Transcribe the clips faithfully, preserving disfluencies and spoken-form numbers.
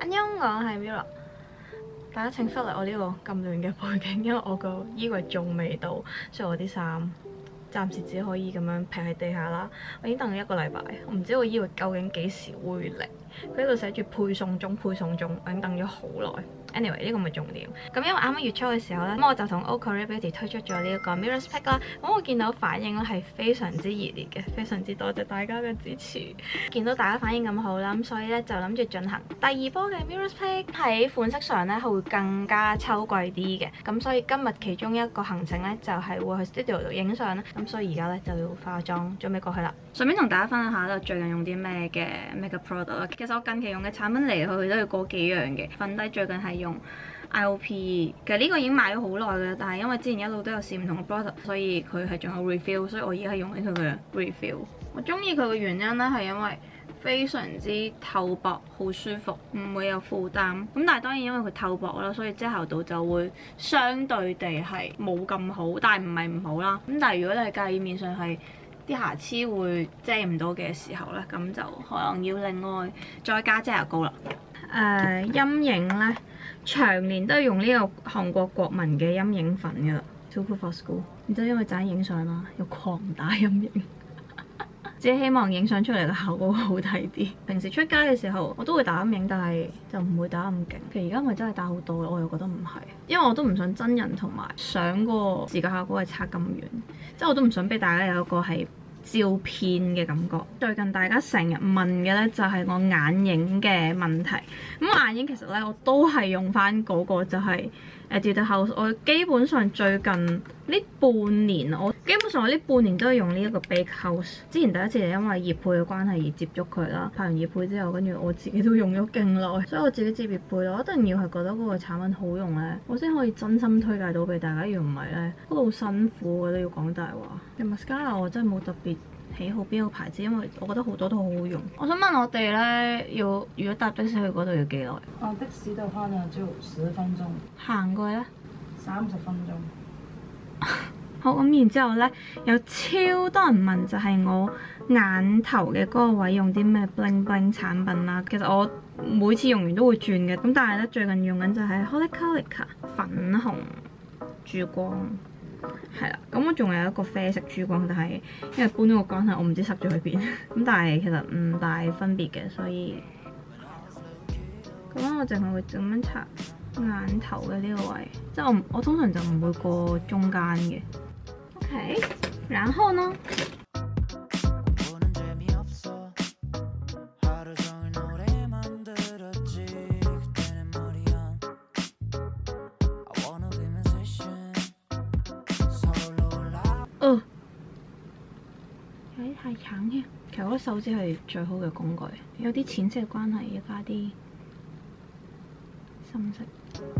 Annyeong，我係 Mira。大家請忽略我呢個咁亂嘅背景，因為我個衣櫃仲未到，所以我啲衫暫時只可以咁樣劈喺地下啦。我已經等咗一個禮拜，我唔知我衣櫃究竟幾時會嚟。佢喺度寫住配送中，配送中，我已經等咗好耐。Anyway， 呢個唔係重點。咁因為啱啱月初嘅時候咧，咁我就同 Eau Korea Beauty 推出咗呢一個 Mirror's Pick 啦。咁我見到反應咧係非常之熱烈嘅，非常之多謝大家嘅支持。見到大家反應咁好啦，咁所以咧就諗住進行第二波嘅 Mirror's Pick。喺款式上咧係會更加秋季啲嘅。咁所以今日其中一個行程咧就係、是、會去 studio 度影相啦。咁所以而家咧就要化妝準備過去啦。順便同大家分享下我最近用啲咩嘅 makeup product 啦。其實我近期用嘅產品嚟嚟去去都係嗰幾樣嘅。粉底最近係用 I O P， 其實呢個已經買咗好耐嘅，但係因為之前一路都有試唔同嘅 product， 所以佢係仲有 refill， 所以我而家係用緊佢嘅 refill。我中意佢嘅原因咧係因為非常之透薄，好舒服，唔會有負擔。咁但係當然因為佢透薄啦，所以遮瑕度就會相對地係冇咁好，但係唔係唔好啦。咁但係如果你係介意面上係啲瑕疵會遮唔到嘅時候咧，咁就可能要另外再加遮瑕膏啦。誒、uh, 陰影咧，長年都係用呢個韓國國民嘅陰影粉噶啦 ，Super for School。然之後因為陣影相啦，又狂打陰影，只係希望影相出嚟嘅效果好睇啲。平時出街嘅時候我都會打陰影，但係就唔會打咁勁。其實而家咪真係打好多，我又覺得唔係，因為我都唔想真人同埋相個視覺效果係差咁遠，即係我都唔想俾大家有一個係照片嘅感覺。最近大家成日問嘅咧就係我眼影嘅問題。咁眼影其實咧我都係用翻嗰個就係誒 Etude House。我基本上最近呢半年，我基本上我呢半年都係用呢一個 Bake House。之前第一次係因為業配嘅關係而接觸佢啦，拍完業配之後，跟住我自己都用咗勁耐，所以我自己接業配咯。我一定要係覺得嗰個產品好用咧，我先可以真心推介到俾大家。如果唔係咧，嗰個好辛苦，我都要講大話。嘅 mascara 我真係冇特別喜好邊個牌子，因為我覺得好多都好好用。我想問我哋咧，要如果搭的士去嗰度要幾耐？ 哦，的士嘅話呢就十分鐘， 行過去咧三十分鐘。 好，咁然之後咧，有超多人問就係我眼頭嘅嗰個位用啲咩 bling bling 產品啦。其實我每次用完都會轉嘅，咁但係咧最近用緊就係 Holocolika 粉紅珠光。係啦，咁我仲有一個啡色珠光，但係因為搬咗個關係，我唔知塞咗去邊。咁但係其實唔大分別嘅，所以咁樣我淨係會咁樣搽眼頭嘅呢個位，即係我我通常就唔會過中間嘅。OK， 然後呢？哦，有啲太橙添。其實我覺得手指係最好嘅工具，有啲淺色嘅關係，要加啲深色。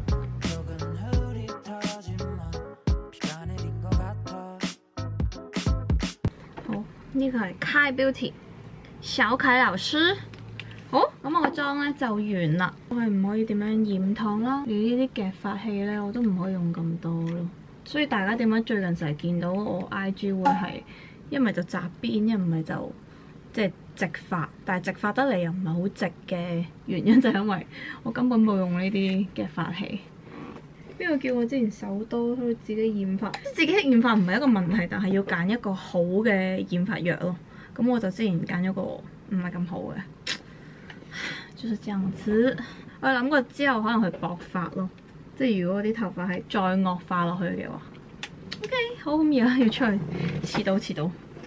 好，呢個係 Kai Beauty 小凱老師。好，咁我個妝咧就完啦。我係唔可以點樣染燙啦，連呢啲夾髮器咧我都唔可以用咁多咯。所以大家點解最近成日見到我 I G 會係一唔係就紮辮，一唔係就即係直髮，但係直髮得嚟又唔係好直嘅原因就係因為我根本冇用呢啲嘅髮器。邊個叫我之前手多去自己染髮？自己染髮唔係一個問題，但係要揀一個好嘅染髮藥咯。咁我就之前揀咗個唔係咁好嘅，就是這樣子。我諗過之後可能去薄髮咯。即係如果啲頭髮係再惡化落去嘅話 ，OK， 好，咁而家要出去，遲到遲到。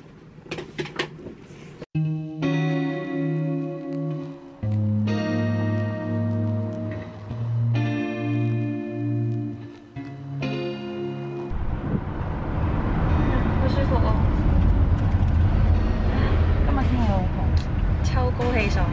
好舒服哦！今日天氣好好，秋高氣爽。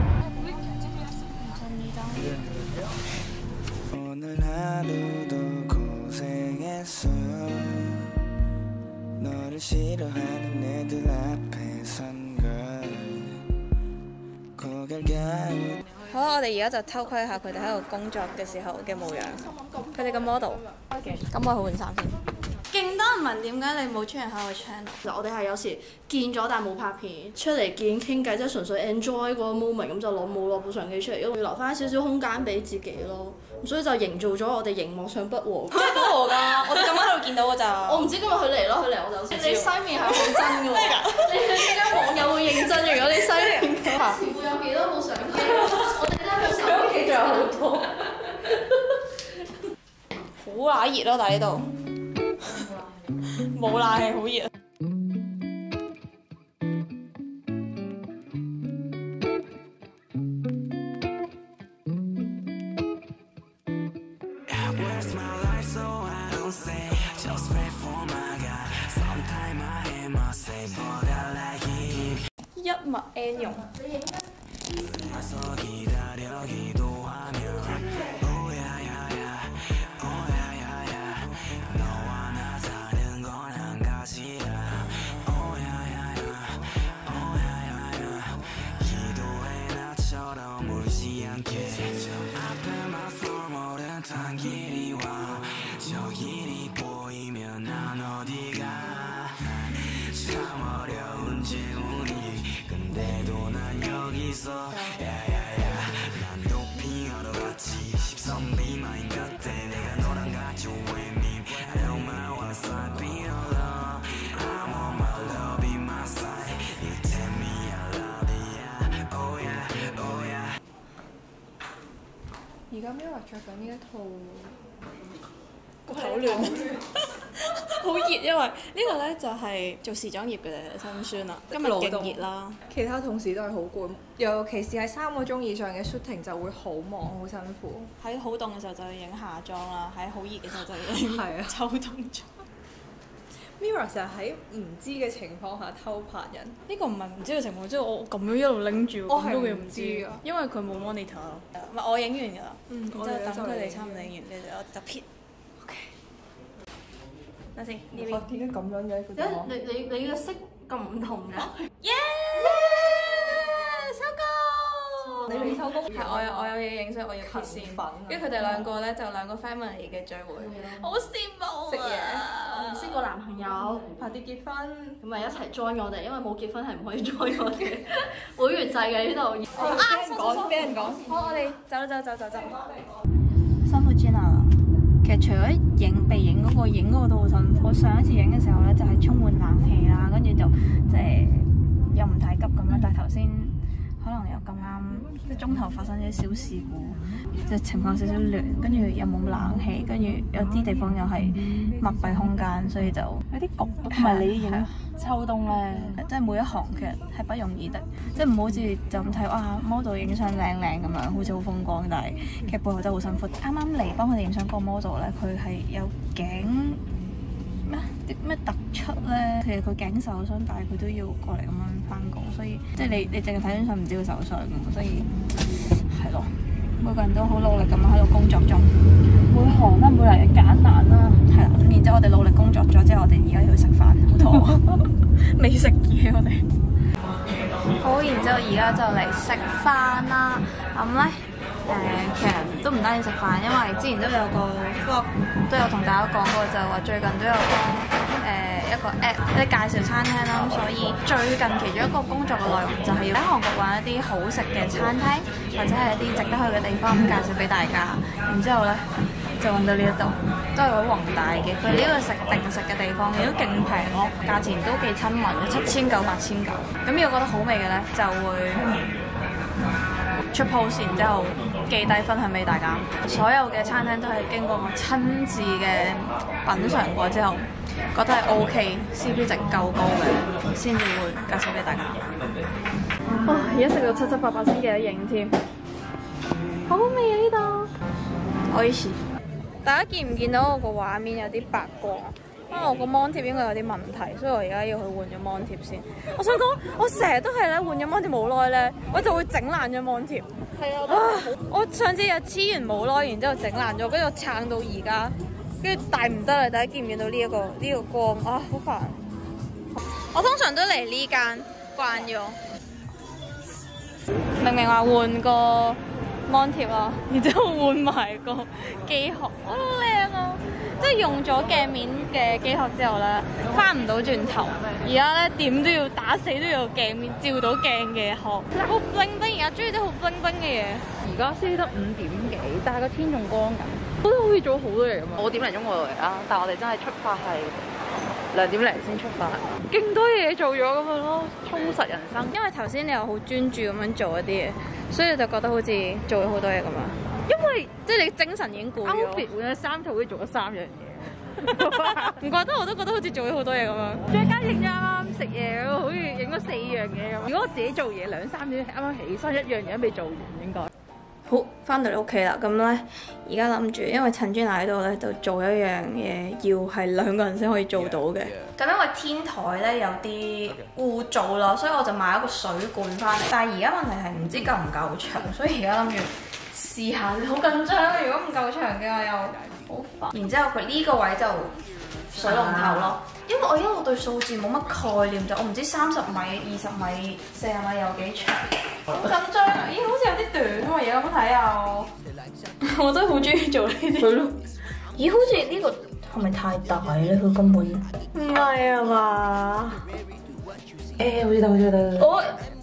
好，我哋而家就偷窺下佢哋喺度工作嘅時候嘅模樣。佢哋嘅 model，咁我去換衫先。 勁多人問點解你冇出現喺我 channel。 其實我哋係有時見咗但係冇拍片，出嚟見傾偈，即係純粹 enjoy 嗰個 moment，咁就攞冇攞部相機出嚟，因為要留翻少少空間俾自己咯。所以就營造咗我哋熒幕上不和。 真係不和㗎！我哋咁啱喺度見到㗎咋。 我唔知今日佢嚟咯，佢嚟我就知。你西面係好真㗎喎！你依家網友會認真，如果你西面嘅話。會有幾多部相機？我哋而家部相機仲有好多。 好乸熱咯，但係呢度冇冷氣，好熱。一物 N 用。而家 Mirror 着緊呢一套好亂，好熱，因為呢個咧就係做時裝業嘅辛酸啦。今日勁熱啦， 其他同事都係好攰，尤其是係三個鐘以上嘅 shooting 就會好忙好辛苦。 喺好凍嘅時候就要影夏裝啦，喺好熱嘅時候就要影係啊秋冬裝。 Mirror 成日喺唔知嘅情況下偷拍人， 呢個唔係唔知嘅情況，即係我咁樣一路拎住， 我係咁都會唔知㗎， 因為佢冇 monitor 咯。唔係我影完㗎啦， 嗯然之後等佢哋差唔多影完，你哋我就撇。OK。等先，呢邊。 點解咁樣嘅？佢誒，你你你嘅色咁唔同嘅。 耶！收工。 你未收工？ 係我有我有嘢影，所以我要撇先。跟住佢哋兩個咧就兩個 family 嘅聚會，好羨慕食嘢啊！ 識個男朋友， 快啲結婚， 咁咪一齊 join 我哋，因為冇結婚係唔可以 join 我哋會員制嘅呢度。 啊！俾人講，俾人講。 好，我哋走走走走走。辛苦 Jenna 啦。其實除咗影被影嗰個，影嗰個都好辛苦。我上一次影嘅時候咧，就係充滿冷氣啦，跟住就即係又唔太急咁樣，但係頭先可能又咁啱，即係中途發生咗小事故，即係情況少少亂，跟住又冇冷氣，跟住有啲地方又係密閉空間，所以就有啲焗。同埋你影秋冬咧，即係每一行其實係不容易的，即係唔好似就咁睇哇 model 影相靚靚咁樣，好似好風光，但係其實背後真係好辛苦。啱啱嚟幫佢哋影相嗰個 model 咧，佢係有頸咩啲咩突出咧，其實佢頸受傷，但係佢都要過嚟咁樣翻工，所以即係你你淨係睇張相唔知佢受傷㗎，所以係咯，每個人都好努力咁樣喺度工作中，每行都每嚟嘅艱難啦，係啦。然之後我哋努力工作咗之後，我哋而家要去食飯，好肚餓，未食嘢我哋。好，然之後而家就嚟食飯啦。咁咧誒，其實都唔單止食飯，因為之前都有個 vlog 都有同大家講過，就係話最近都有幫誒、呃、一個 app 即係介紹餐廳啦。咁所以最近其中一個工作嘅內容就係要喺韓國揾一啲好食嘅餐廳，或者係一啲值得去嘅地方，介紹俾大家。然之後咧就揾到呢一度，都係好宏大嘅。佢呢個食定食嘅地方，亦都勁平咯，價錢都幾親民嘅，七千九八千九。咁如果覺得好味嘅咧，就會出 post，然之後記低分享俾大家。所有嘅餐廳都係經過我親自嘅品嚐過之後，覺得係 OK，C P 值夠高嘅，先至會介紹俾大家。哇！而家食到七七八八先記得影添，好好味啊呢度！我以前大家見唔見到我個畫面有啲白光？因為我個 mon 貼應該有啲問題，所以我而家要去換咗 mon 貼先。我想講，我成日都係咧換咗 mon 貼冇耐咧，我就會整爛咗 mon 貼。係啊，我上次又黐完冇耐，然之後整爛咗，跟住我撐到而家，跟住大唔得啦！大家見唔見到呢、這、一個呢、這個光啊？好煩！我通常都嚟呢間慣咗，明明話換個 mon 貼啊，然之後換埋個機殼，好靚啊！ 即係用咗鏡面嘅機殼之後咧，翻唔到轉頭。而家咧點都要打死都要鏡面照到鏡嘅殼，好 bling bling。而家中意啲好 bling bling 嘅嘢。 而家先得五點幾，但係個天仲光緊，我覺得好似做好多嘢咁啊！我點零鐘過嚟啦，但係我哋真係出發係兩點零先出發，勁多嘢做咗咁樣咯，充實人生。 因為頭先你又好專注咁樣做一啲嘢，所以就覺得好似做咗好多嘢咁啊！因為即係你精神已經攰咗。 outfit 換咗衫套，好似做咗三樣嘢， 唔覺得我都覺得好似做咗好多嘢咁樣。 再加影咗啱啱食嘢，好似影咗四樣嘢咁。如果我自己做嘢兩三點啱啱起身，一樣嘢都未做完應該。 好，翻到嚟屋企啦，咁咧而家諗住，因為陳專娜喺度咧，就做一樣嘢，要係兩個人先可以做到嘅。咁因為天台咧有啲污糟啦，所以我就買一個水罐翻嚟。但係而家問題係唔知夠唔夠長，所以而家諗住試下，好緊張。如果唔夠長嘅話又好煩。然之後佢呢個位就水龍頭咯，因為我一路對數字冇乜概念，就我唔知三十米、二十米、四十米有幾長。好緊張啊！咦，好似有啲短喎，而家咁睇下我，我真係好中意做呢啲。係咯。咦，好似呢個係咪太大咧？佢根本唔係啊嘛。 誒，好似得，好似得。 我，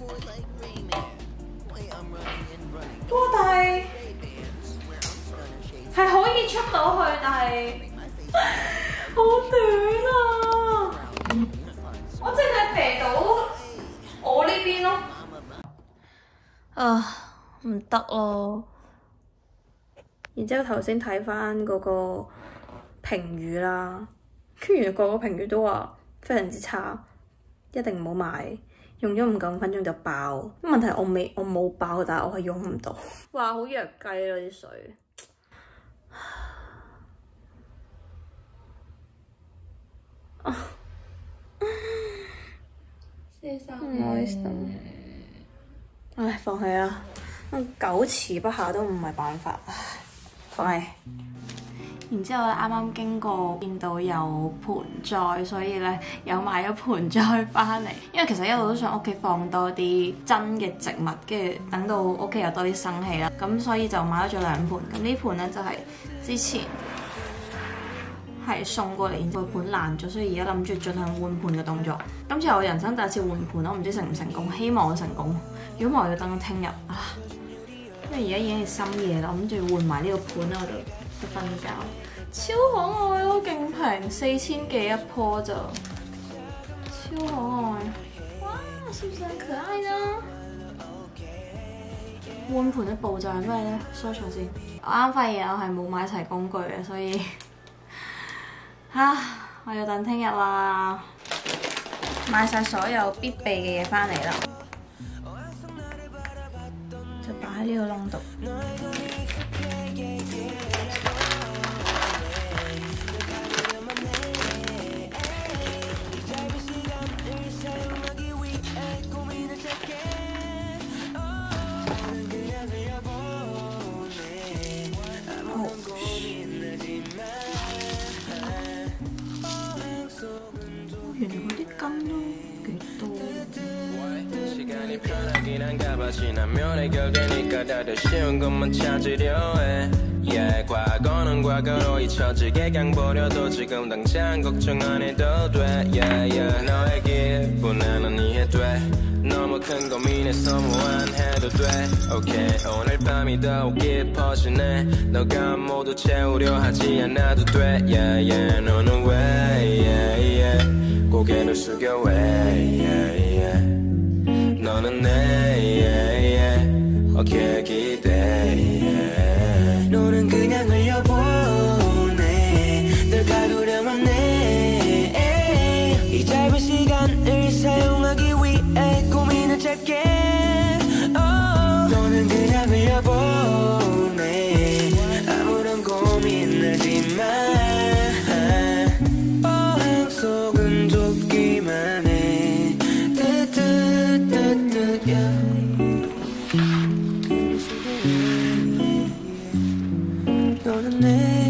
哇！但係係可以出到去，但係好短啊！我淨係肥到我呢邊咯。啊，唔得咯！然之後頭先睇翻嗰個評語啦，跟住原來個個評語都話非常之差，一定唔好買，用咗唔夠五分鐘就爆。問題我未我冇爆，但係我係用唔到。哇，好弱雞咯啲水。啊，唔開心。唉，放棄啦！久持不下都唔係辦法，唉，放棄。然之後咧，啱啱經過見到有盆栽，所以咧有買咗盆栽翻嚟。因為其實一路都想屋企放多啲真嘅植物，跟住等到屋企有多啲生氣啦。咁所以就買咗咗兩盆。咁呢盆咧就係之前係送過嚟，個盤爛咗，所以而家諗住進行換盤嘅動作。今次係我人生第一次換盤，我唔知成唔成功，希望我成功。如果唔係，我要等到聽日啊，因為而家已經係深夜啦，我諗住換埋呢個盤咧，我就去瞓覺。超可愛咯，勁平，四千幾一棵咋，超可愛。哇，是不是很可愛呢？換盤嘅步驟係咩咧？search下先。我啱發現我係冇買齊工具嘅，所以啊，我要等聽日啦。買晒所有必備嘅嘢翻嚟啦，就擺喺呢個窿度。原來嗰啲根都幾多。 지나면 결국에니까 다들 쉬운 것만 찾으려 해 yeah, 과거는 과거로 잊혀지게 강버려도 지금 당장 걱정 안 해도 돼 yeah, yeah. 너의 기분은 난 이해돼 너무 큰 고민에서 무한해도 돼 okay. 오늘 밤이 더욱 깊어지네 너가 모두 채우려 하지 않아도 돼 yeah, yeah. 너는 왜 yeah, yeah. 고개를 숙여 왜 yeah, yeah. 너는 내 yeah, yeah. 어깨 기대 yeah. 너는 그냥 흘려보내 널 가두려만 해 이 짧은 시간을 사용하기 위해 고민을 짧게 oh. 너는 그냥 흘려보내 아무런 고민하지 마 어항 속은 좁기만 해 너는 내